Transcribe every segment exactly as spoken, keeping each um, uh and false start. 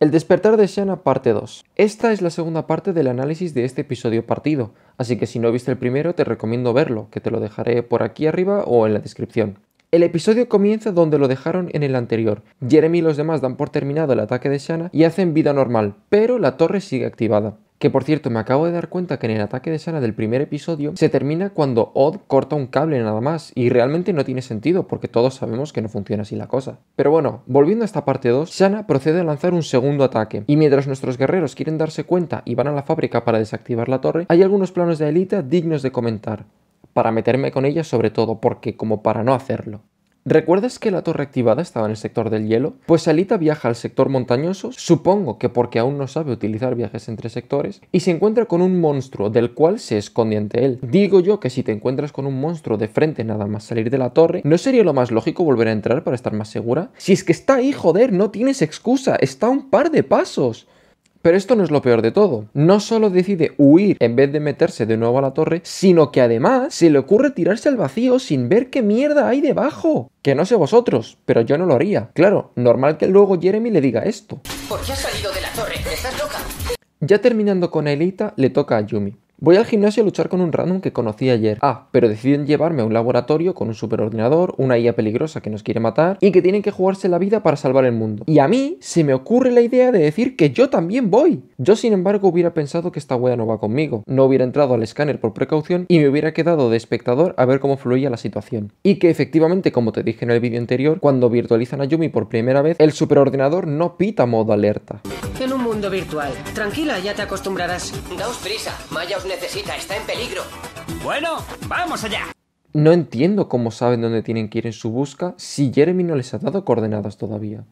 El despertar de Shanna parte dos. Esta es la segunda parte del análisis de este episodio partido, así que si no viste el primero te recomiendo verlo, que te lo dejaré por aquí arriba o en la descripción. El episodio comienza donde lo dejaron en el anterior. Jeremy y los demás dan por terminado el ataque de Shanna y hacen vida normal, pero la torre sigue activada. Que por cierto, me acabo de dar cuenta que en el ataque de Shanna del primer episodio se termina cuando Odd corta un cable nada más, y realmente no tiene sentido porque todos sabemos que no funciona así la cosa. Pero bueno, volviendo a esta parte dos, Shanna procede a lanzar un segundo ataque, y mientras nuestros guerreros quieren darse cuenta y van a la fábrica para desactivar la torre, hay algunos planos de Aelita dignos de comentar. Para meterme con ella sobre todo, porque como para no hacerlo. ¿Recuerdas que la torre activada estaba en el sector del hielo? Pues Aelita viaja al sector montañoso, supongo que porque aún no sabe utilizar viajes entre sectores, y se encuentra con un monstruo del cual se esconde ante él. Digo yo que si te encuentras con un monstruo de frente nada más salir de la torre, ¿no sería lo más lógico volver a entrar para estar más segura? Si es que está ahí, joder, no tienes excusa, está a un par de pasos. Pero esto no es lo peor de todo. No solo decide huir en vez de meterse de nuevo a la torre, sino que además se le ocurre tirarse al vacío sin ver qué mierda hay debajo. Que no sé vosotros, pero yo no lo haría. Claro, normal que luego Jeremy le diga esto. ¿Por qué has salido de la torre? ¿Estás loca? Ya terminando con Aelita, le toca a Yumi. Voy al gimnasio a luchar con un random que conocí ayer. Ah, pero deciden llevarme a un laboratorio con un superordenador, una I A peligrosa que nos quiere matar y que tienen que jugarse la vida para salvar el mundo. Y a mí se me ocurre la idea de decir que yo también voy. Yo sin embargo hubiera pensado que esta wea no va conmigo. No hubiera entrado al escáner por precaución y me hubiera quedado de espectador a ver cómo fluía la situación. Y que efectivamente, como te dije en el vídeo anterior, cuando virtualizan a Yumi por primera vez, el superordenador no pita modo alerta. En un mundo virtual. Tranquila, ya te acostumbrarás. Daos prisa, Maya os necesita, está en peligro. Bueno, vamos allá. No entiendo cómo saben dónde tienen que ir en su busca si Jeremy no les ha dado coordenadas todavía.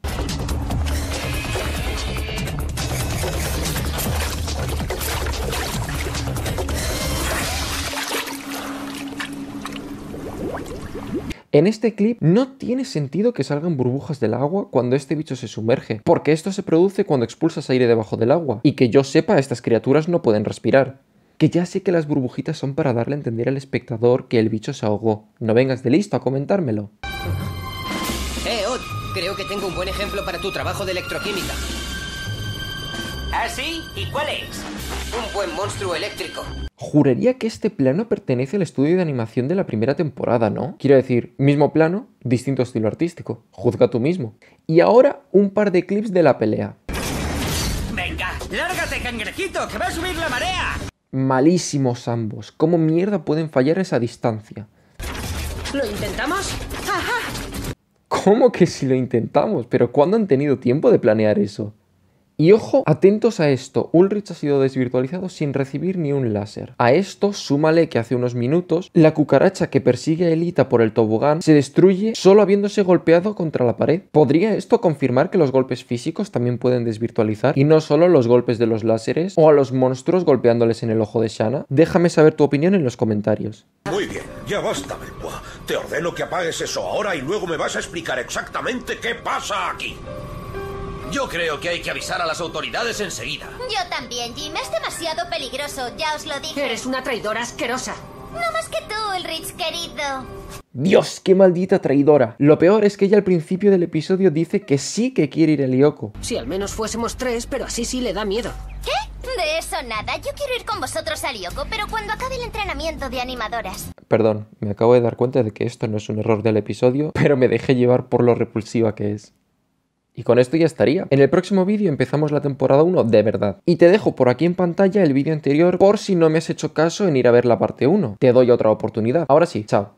En este clip no tiene sentido que salgan burbujas del agua cuando este bicho se sumerge, porque esto se produce cuando expulsas aire debajo del agua, y que yo sepa estas criaturas no pueden respirar. Que ya sé que las burbujitas son para darle a entender al espectador que el bicho se ahogó. No vengas de listo a comentármelo. Eh, Odd, creo que tengo un buen ejemplo para tu trabajo de electroquímica. ¿Ah, sí? ¿Y cuál es? Un buen monstruo eléctrico. Juraría que este plano pertenece al estudio de animación de la primera temporada, ¿no? Quiero decir, mismo plano, distinto estilo artístico. Juzga tú mismo. Y ahora, un par de clips de la pelea. ¡Venga, lárgate, cangrejito, que va a subir la marea! Malísimos ambos. ¿Cómo mierda pueden fallar a esa distancia? ¿Lo intentamos? ¡Ajá! ¿Cómo que si lo intentamos? ¿Pero cuándo han tenido tiempo de planear eso? Y ojo, atentos a esto, Ulrich ha sido desvirtualizado sin recibir ni un láser. A esto súmale que hace unos minutos la cucaracha que persigue a Aelita por el tobogán se destruye solo habiéndose golpeado contra la pared. ¿Podría esto confirmar que los golpes físicos también pueden desvirtualizar y no solo los golpes de los láseres o a los monstruos golpeándoles en el ojo de Shanna? Déjame saber tu opinión en los comentarios. Muy bien, ya basta, Belbois. Te ordeno que apagues eso ahora y luego me vas a explicar exactamente qué pasa aquí. Yo creo que hay que avisar a las autoridades enseguida. Yo también, Jim. Es demasiado peligroso, ya os lo dije. Eres una traidora asquerosa. No más que tú, Ulrich, querido. Dios, qué maldita traidora. Lo peor es que ella al principio del episodio dice que sí que quiere ir a Lyoko. Si al menos fuésemos tres, pero así sí le da miedo. ¿Qué? De eso nada. Yo quiero ir con vosotros a Lyoko, pero cuando acabe el entrenamiento de animadoras. Perdón, me acabo de dar cuenta de que esto no es un error del episodio, pero me dejé llevar por lo repulsiva que es. Y con esto ya estaría. En el próximo vídeo empezamos la temporada uno de verdad. Y te dejo por aquí en pantalla el vídeo anterior por si no me has hecho caso en ir a ver la parte uno. Te doy otra oportunidad. Ahora sí, chao.